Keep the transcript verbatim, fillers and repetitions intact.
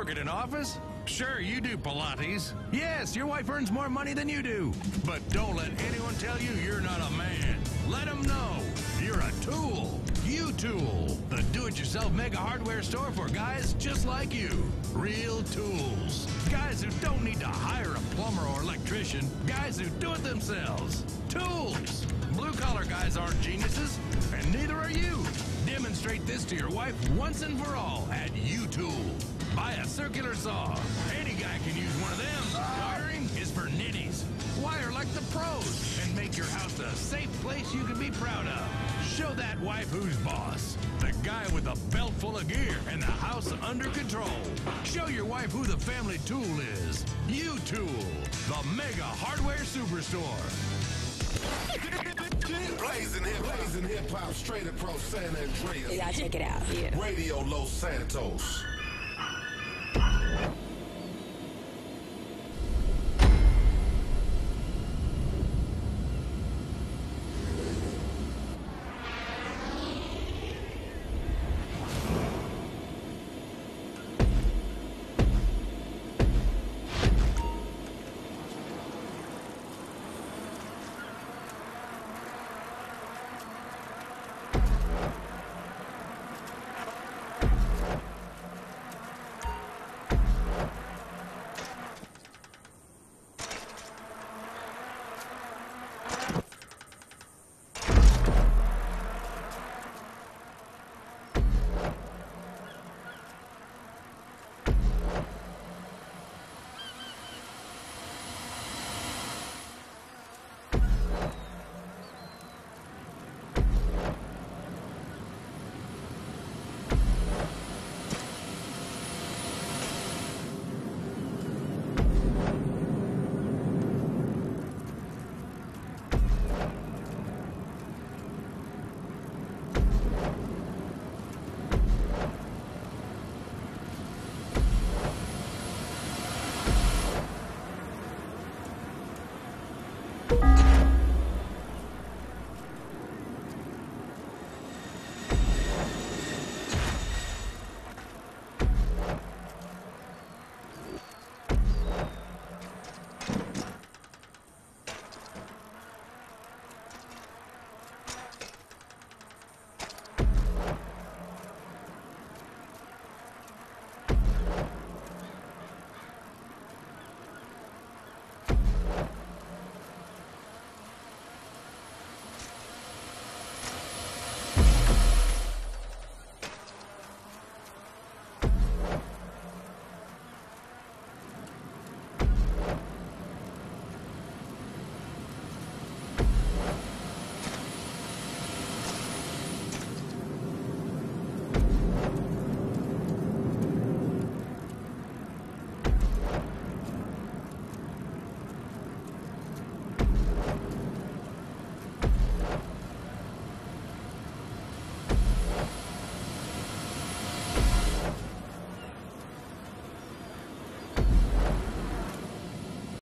work at an office? Sure, you do Pilates. Yes, your wife earns more money than you do. But don't let anyone tell you you're not a man. Let them know you're a tool. U-Tool, the do-it-yourself mega hardware store for guys just like you. Real tools. Guys who don't need to hire a plumber or electrician. Guys who do it themselves. Tools. Blue-collar guys aren't geniuses, and neither are you. Demonstrate this to your wife once and for all at U-Tool. Buy a circular saw. Any guy can use one of them. Wiring is for nitties. Wire like the pros and make your house a safe place you can be proud of. Show that wife who's boss. The guy with a belt full of gear and the house under control. Show your wife who the family tool is. U-Tool, the mega hardware superstore. Blazing hip, blazing hip hop straight across San Andreas. Yeah, check it out. Yeah. Radio Los Santos.